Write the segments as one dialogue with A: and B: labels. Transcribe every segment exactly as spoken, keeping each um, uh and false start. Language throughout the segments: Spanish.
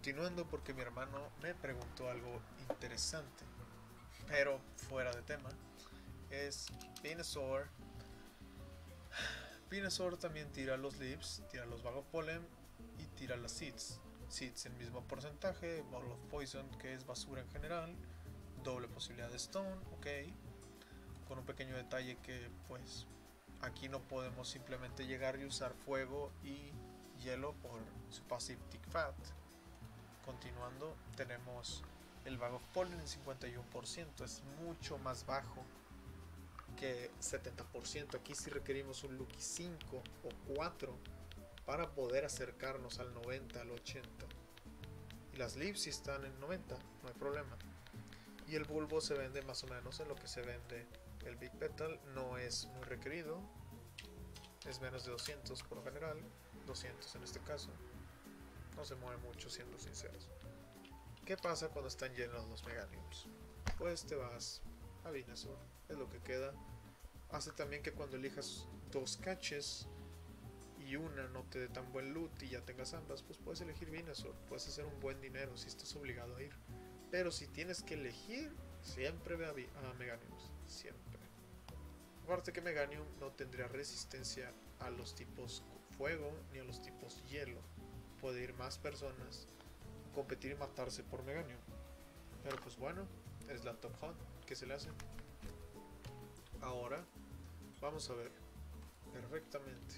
A: Continuando porque mi hermano me preguntó algo interesante, pero fuera de tema, es Venusaur. Venusaur también tira los leaves, tira los vago pollen y tira las seeds. Seeds en mismo porcentaje, ball of poison que es basura en general, doble posibilidad de stone, ok, con un pequeño detalle que pues aquí no podemos simplemente llegar y usar fuego y hielo por su passive tick fat. Continuando, tenemos el bag of pollen en cincuenta y uno por ciento, es mucho más bajo que setenta por ciento. Aquí sí requerimos un Lucky cinco o cuatro para poder acercarnos al noventa, al ochenta. Y las leaves sí están en noventa, no hay problema. Y el bulbo se vende más o menos en lo que se vende el Big Petal, no es muy requerido, es menos de doscientos por lo general, doscientos en este caso. No se mueve mucho, siendo sinceros. ¿Qué pasa cuando están llenos los Meganiums? Pues te vas a Venusaur, es lo que queda. Hace también que cuando elijas dos catches y una no te dé tan buen loot y ya tengas ambas, pues puedes elegir Venusaur, puedes hacer un buen dinero si estás obligado a ir. Pero si tienes que elegir, siempre ve a, a Meganiums, siempre. Aparte que Meganium no tendría resistencia a los tipos fuego ni a los tipos hielo. Puede ir más personas, competir y matarse por Meganium. Pero pues bueno, es la top hunt que se le hace. Ahora vamos a ver perfectamente.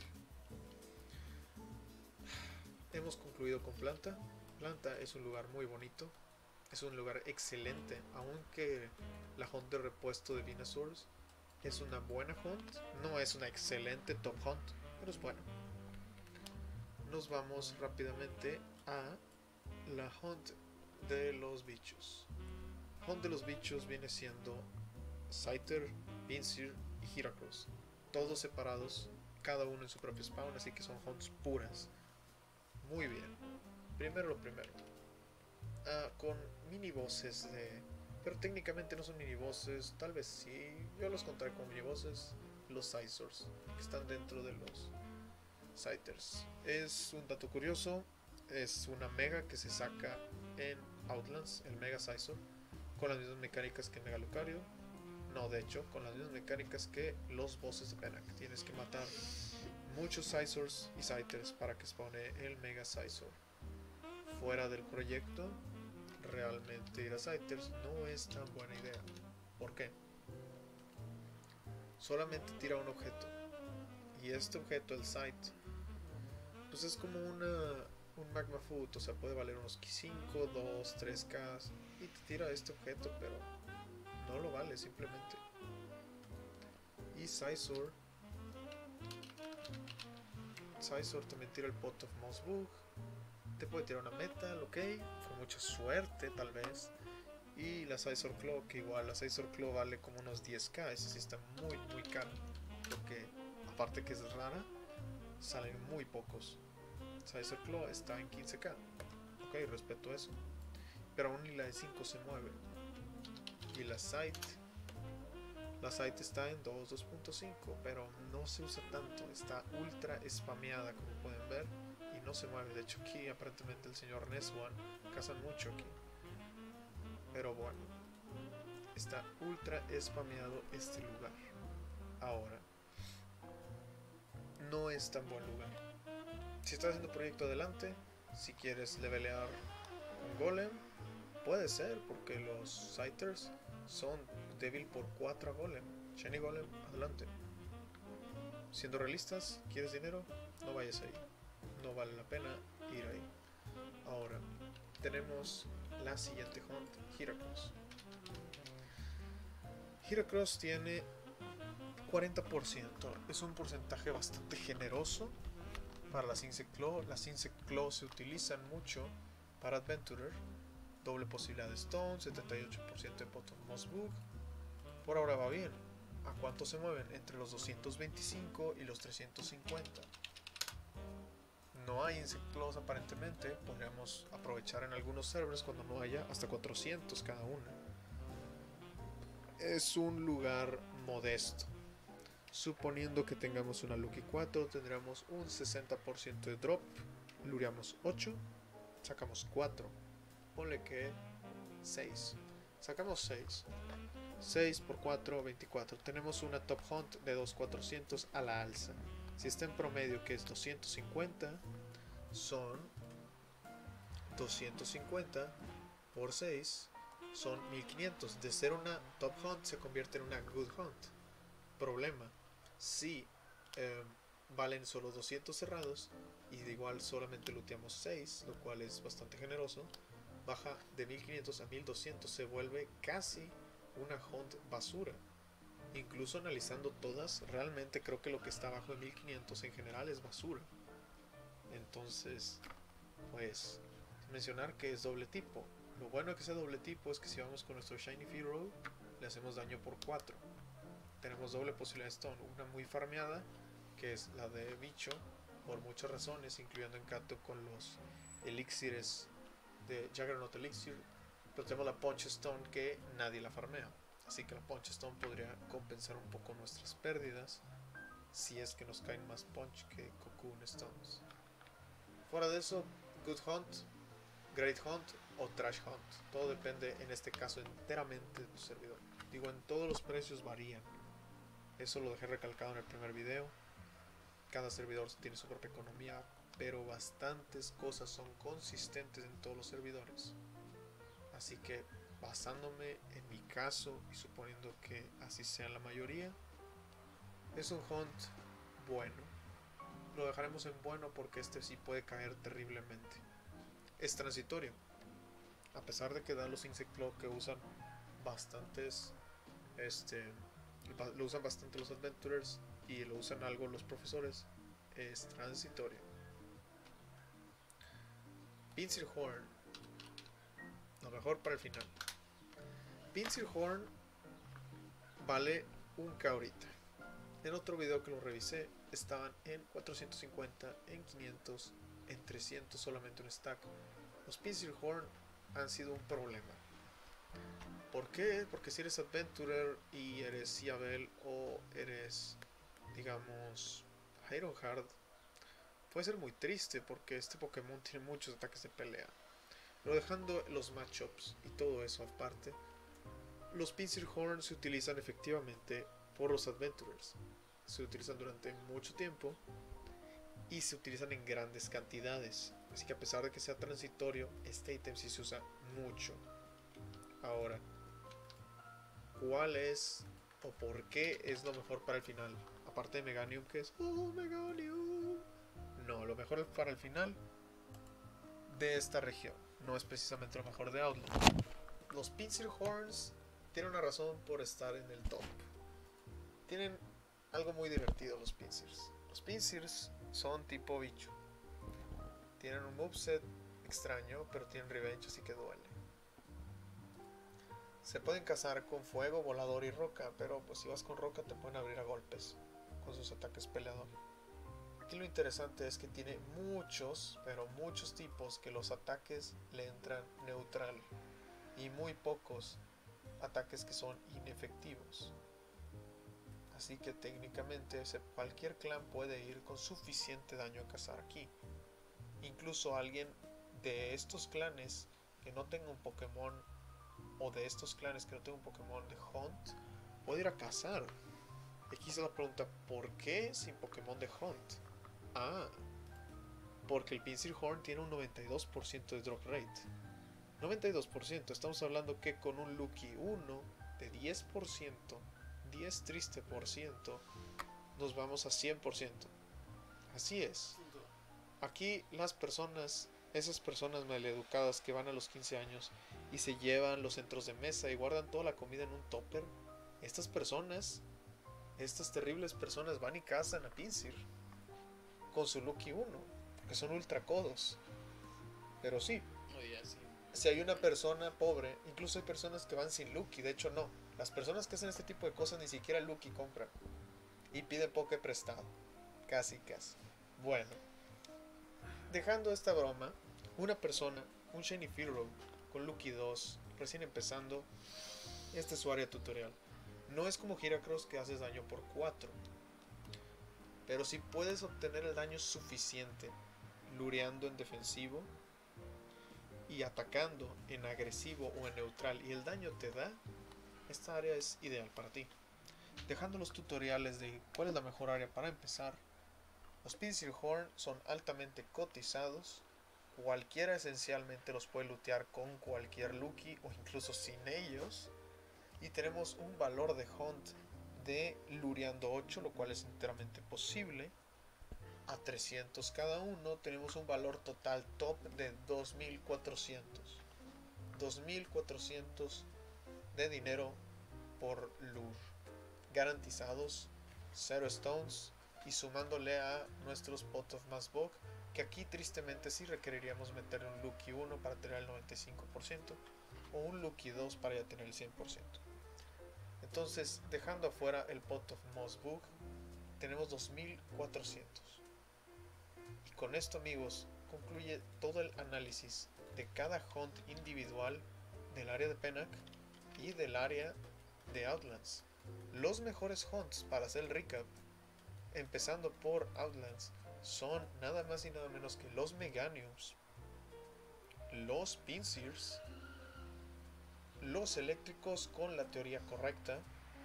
A: Hemos concluido con Planta. Planta es un lugar muy bonito, es un lugar excelente, aunque la hunt de repuesto de Venusaurs es una buena hunt, no es una excelente top hunt, pero es bueno. Nos vamos rápidamente a la hunt de los bichos. Hunt de los bichos viene siendo Scyther, Pinsir y Heracross, todos separados, cada uno en su propio spawn, así que son hunts puras. Muy bien, primero lo primero, ah, con mini bosses de... pero técnicamente no son mini bosses, tal vez sí, yo los contaré como mini bosses, los Scizors, que están dentro de los Scythers. Es un dato curioso, es una mega que se saca en Outlands, el Mega Scizor, con las mismas mecánicas que Mega Lucario. No, de hecho, con las mismas mecánicas que los bosses de Venak. Tienes que matar muchos Scizors y Scythers para que spawne el Mega Scizor. Fuera del proyecto, realmente ir a Scythers no es tan buena idea. ¿Por qué? Solamente tira un objeto. Y este objeto, el Scythe, pues es como una, un Magma Food, o sea, puede valer unos cinco, dos, tres K y te tira este objeto, pero no lo vale simplemente. Y Scizor, Scizor también tira el Pot of Mossbug, te puede tirar una Metal, ok, con mucha suerte tal vez. Y la Scizor Claw, que igual la Scizor Claw vale como unos diez K, esa sí está muy muy caro, porque aparte que es rara, salen muy pocos. Scizor Claw está en quince K, ok, respeto eso, pero aún ni la de cinco se mueve. Y la Scythe, la Scythe está en dos, dos punto cinco, pero no se usa tanto, está ultra spameada como pueden ver y no se mueve. De hecho aquí aparentemente el señor Neswan caza mucho aquí, pero bueno, está ultra spameado este lugar. Ahora, no es tan buen lugar. Si estás haciendo proyecto adelante, si quieres levelear un golem, puede ser, porque los Scythers son débil por cuatro a golem. Shiny golem, adelante. Siendo realistas, ¿quieres dinero? No vayas ahí, no vale la pena ir ahí. Ahora, tenemos la siguiente hunt, Heracross. Heracross tiene cuarenta por ciento, es un porcentaje bastante generoso para las Insect Claw. Las Insect Claw se utilizan mucho para Adventurer, doble posibilidad de Stone, setenta y ocho por ciento de Pot of Mossbug. Por ahora va bien. ¿A cuánto se mueven? Entre los doscientos veinticinco y los trescientos cincuenta. No hay Insect Claws aparentemente, podríamos aprovechar en algunos servers cuando no haya hasta cuatrocientos cada una. Es un lugar modesto. Suponiendo que tengamos una Lucky cuatro, tendremos un sesenta por ciento de drop, lureamos ocho, Sacamos cuatro. Ponle que seis. Sacamos seis. seis por cuatro, veinticuatro. Tenemos una top hunt de dos mil cuatrocientos a la alza. Si está en promedio, que es doscientos cincuenta, son doscientos cincuenta por seis, son mil quinientos. De ser una top hunt se convierte en una good hunt. Problema, si eh, valen solo doscientos cerrados y de igual solamente looteamos seis, lo cual es bastante generoso, baja de mil quinientos a mil doscientos, se vuelve casi una hunt basura. Incluso analizando todas, realmente creo que lo que está abajo de mil quinientos en general es basura. Entonces, pues, mencionar que es doble tipo. Lo bueno de que sea doble tipo es que si vamos con nuestro Shiny Fearow, le hacemos daño por cuatro. Tenemos doble posibilidad de stone, una muy farmeada, que es la de bicho, por muchas razones, incluyendo encanto con los elixires de Juggernaut Elixir. Pero tenemos la Punch Stone, que nadie la farmea, así que la Punch Stone podría compensar un poco nuestras pérdidas si es que nos caen más Punch que Cocoon Stones. Fuera de eso, Good Hunt, Great Hunt o Trash Hunt, todo depende en este caso enteramente de tu servidor. Digo, en todos los precios varían, eso lo dejé recalcado en el primer video. Cada servidor tiene su propia economía, pero bastantes cosas son consistentes en todos los servidores. Así que, basándome en mi caso y suponiendo que así sea la mayoría, es un hunt bueno. Lo dejaremos en bueno porque este sí puede caer terriblemente. Es transitorio, a pesar de que da los Insect Claw que usan bastantes, este, lo usan bastante los Adventurers y lo usan algo los profesores. Es transitorio. Pinsir Horn, lo mejor para el final. Pinsir Horn vale un K ahorita. En otro video que lo revisé estaban en cuatrocientos cincuenta, en quinientos, en trescientos solamente un stack. Los Pinsir Horn han sido un problema. ¿Por qué? Porque si eres Adventurer y eres Siabel o eres, digamos, Ironheart, puede ser muy triste porque este Pokémon tiene muchos ataques de pelea. Pero dejando los matchups y todo eso aparte, los Pinsir Horn se utilizan efectivamente por los Adventurers. Se utilizan durante mucho tiempo y se utilizan en grandes cantidades. Así que a pesar de que sea transitorio, este ítem sí se usa mucho. Ahora, ¿cuál es o por qué es lo mejor para el final? Aparte de Meganium, que es oh, Meganium. No, lo mejor para el final de esta región. No es precisamente lo mejor de Outland. Los Pinsir Horns tienen una razón por estar en el top. Tienen algo muy divertido los Pinsirs. Los Pinsirs son tipo bicho. Tienen un moveset extraño, pero tienen revenge, así que duele. Se pueden cazar con fuego, volador y roca, pero pues si vas con roca te pueden abrir a golpes con sus ataques peleador. Aquí lo interesante es que tiene muchos, pero muchos tipos que los ataques le entran neutral y muy pocos ataques que son inefectivos. Así que técnicamente cualquier clan puede ir con suficiente daño a cazar aquí. Incluso alguien de estos clanes que no tenga un Pokémon, o de estos clanes que no tenga un Pokémon de Hunt, puede ir a cazar. Aquí se la pregunta, ¿por qué sin Pokémon de Hunt? Ah, porque el Pinsir Horn tiene un noventa y dos por ciento de drop rate. noventa y dos por ciento, estamos hablando que con un Lucky uno de diez por ciento, diez triste por ciento, nos vamos a cien por ciento. Así es. Aquí las personas, esas personas maleducadas que van a los quince años y se llevan los centros de mesa y guardan toda la comida en un topper, estas personas, estas terribles personas van y cazan a Pinsir con su Lucky uno, porque son ultra codos. Pero sí, si hay una persona pobre, incluso hay personas que van sin Lucky, de hecho no, las personas que hacen este tipo de cosas ni siquiera Lucky compran y piden Poké prestado, casi casi. Bueno, dejando esta broma, una persona, un Shiny Fearow con Lucky dos, recién empezando, este es su área tutorial. No es como Heracross que haces daño por cuatro, pero si puedes obtener el daño suficiente lureando en defensivo, y atacando en agresivo o en neutral y el daño te da, esta área es ideal para ti. Dejando los tutoriales de cuál es la mejor área para empezar, los Pinsir Horn son altamente cotizados. Cualquiera esencialmente los puede lootear con cualquier Lucky o incluso sin ellos. Y tenemos un valor de Hunt de lureando ocho, lo cual es enteramente posible. A trescientos cada uno tenemos un valor total top de dos mil cuatrocientos. dos mil cuatrocientos de dinero por lure. Garantizados, cero stones y sumándole a nuestros Pot of Mass Bog, que aquí tristemente sí requeriríamos meter un Lucky uno para tener el noventa y cinco por ciento o un Lucky dos para ya tener el cien por ciento. Entonces, dejando afuera el Pot of Moss Book, tenemos dos mil cuatrocientos. Y con esto, amigos, concluye todo el análisis de cada hunt individual del área de Pennac y del área de Outlands. Los mejores hunts para hacer el recap, empezando por Outlands, son nada más y nada menos que los Meganiums, los Pinsirs, los eléctricos con la teoría correcta,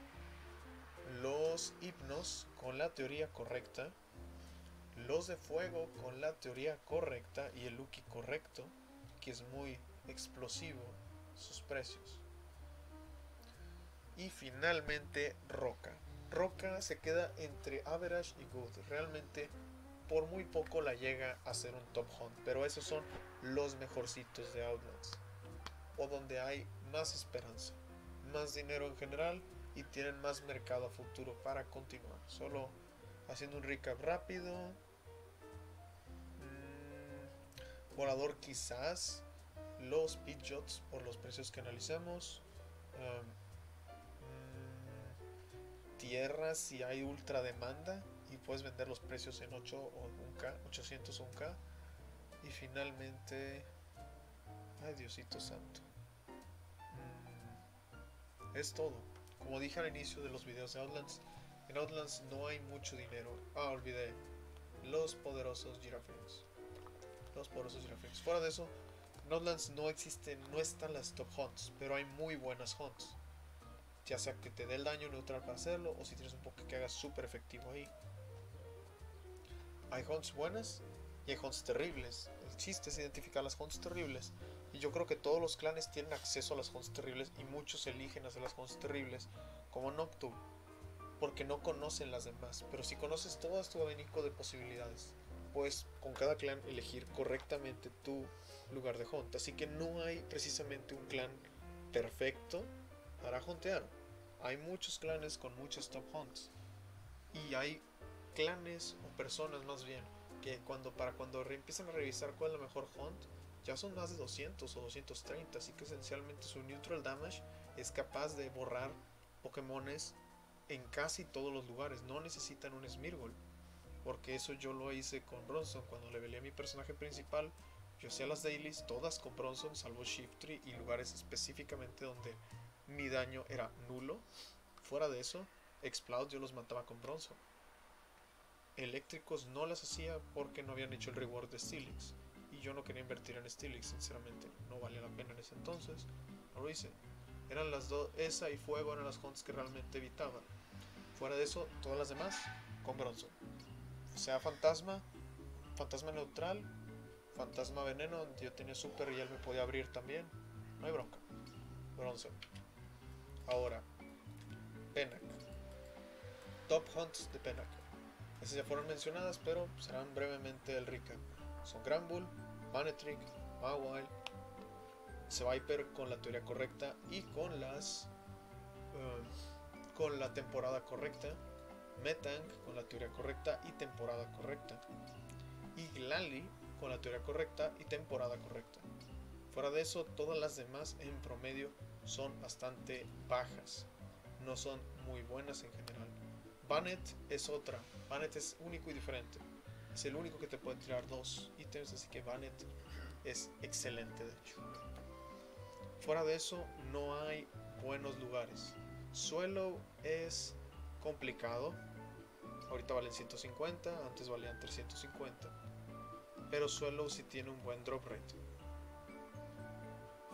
A: los hipnos con la teoría correcta, los de fuego con la teoría correcta y el Lucky correcto, que es muy explosivo sus precios. Y finalmente Roca. Roca se queda entre average y good. Realmente por muy poco la llega a ser un top hunt, pero esos son los mejorcitos de Outlands, o donde hay más esperanza, más dinero en general y tienen más mercado a futuro para continuar. Solo haciendo un recap rápido. mmm, Volador quizás, los Pidgeots por los precios que analizamos. um, mmm, Tierra si hay ultra demanda y puedes vender los precios en ocho o un K, ochocientos o un K. Y finalmente, ay Diosito santo, mm, es todo. Como dije al inicio de los videos de Outlands, en Outlands no hay mucho dinero. Ah, olvidé, los poderosos Girafales. Los poderosos Girafales. Fuera de eso, en Outlands no existen, no están las top hunts, pero hay muy buenas hunts. Ya sea que te dé el daño neutral para hacerlo, o si tienes un poke que hagas súper efectivo ahí. Hay hunts buenas y hay hunts terribles. El chiste es identificar las hunts terribles. Y yo creo que todos los clanes tienen acceso a las hunts terribles y muchos eligen hacer las hunts terribles, como Noctu, porque no conocen las demás. Pero si conoces todo tu abanico de posibilidades, puedes con cada clan elegir correctamente tu lugar de hunt. Así que no hay precisamente un clan perfecto para huntear. Hay muchos clanes con muchos top hunts. Y hay clanes o personas más bien que cuando para cuando empiezan a revisar cuál es la mejor hunt, ya son más de doscientos o doscientos treinta, así que esencialmente su neutral damage es capaz de borrar Pokémones en casi todos los lugares. No necesitan un Smeargle, porque eso yo lo hice con Bronzong. Cuando levelé a mi personaje principal, yo hacía las dailies todas con Bronzong, salvo Shiftry y lugares específicamente donde mi daño era nulo. Fuera de eso, Exploud yo los mataba con Bronzong. Eléctricos no las hacía porque no habían hecho el reward de Steelix y yo no quería invertir en Steelix, sinceramente no valía la pena en ese entonces. No lo hice. Eran las dos, esa y fuego eran las hunts que realmente evitaba. Fuera de eso, todas las demás con Bronzong. Sea fantasma, fantasma neutral, fantasma veneno, donde yo tenía super y él me podía abrir también, no hay bronca. Bronzong. Ahora, Pennac. Top hunts de Pennac. Esas ya fueron mencionadas, pero serán brevemente el recap. Son Granbull, Manectric, Mawile, Seviper con la teoría correcta y con las uh, con la temporada correcta, Metang con la teoría correcta y temporada correcta, y Glalie con la teoría correcta y temporada correcta. Fuera de eso, todas las demás en promedio son bastante bajas, no son muy buenas en general. Bannet es otra. Bannet es único y diferente. Es el único que te puede tirar dos ítems, así que Bannet es excelente de hecho. Fuera de eso, no hay buenos lugares. Suelo es complicado. Ahorita valen ciento cincuenta, antes valían trescientos cincuenta. Pero Suelo sí tiene un buen drop rate.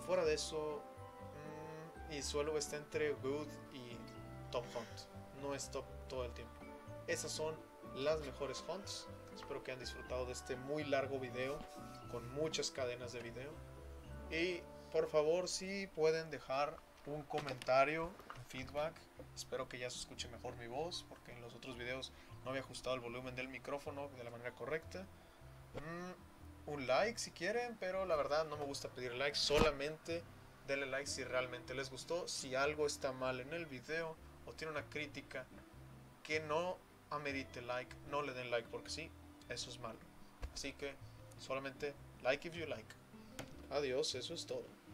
A: fuera de eso, mmm, mi suelo está entre good y top hunt. No es top todo el tiempo. Esas son las mejores hunts. Espero que hayan disfrutado de este muy largo video con muchas cadenas de video. Y por favor, si pueden dejar un comentario, un feedback. Espero que ya se escuche mejor mi voz, porque en los otros videos no había ajustado el volumen del micrófono de la manera correcta. Mm, un like si quieren, pero la verdad no me gusta pedir likes. Solamente denle like si realmente les gustó. Si algo está mal en el video o tiene una crítica que no amerite like, no le den like porque sí, eso es malo. Así que solamente like if you like. Adiós, eso es todo.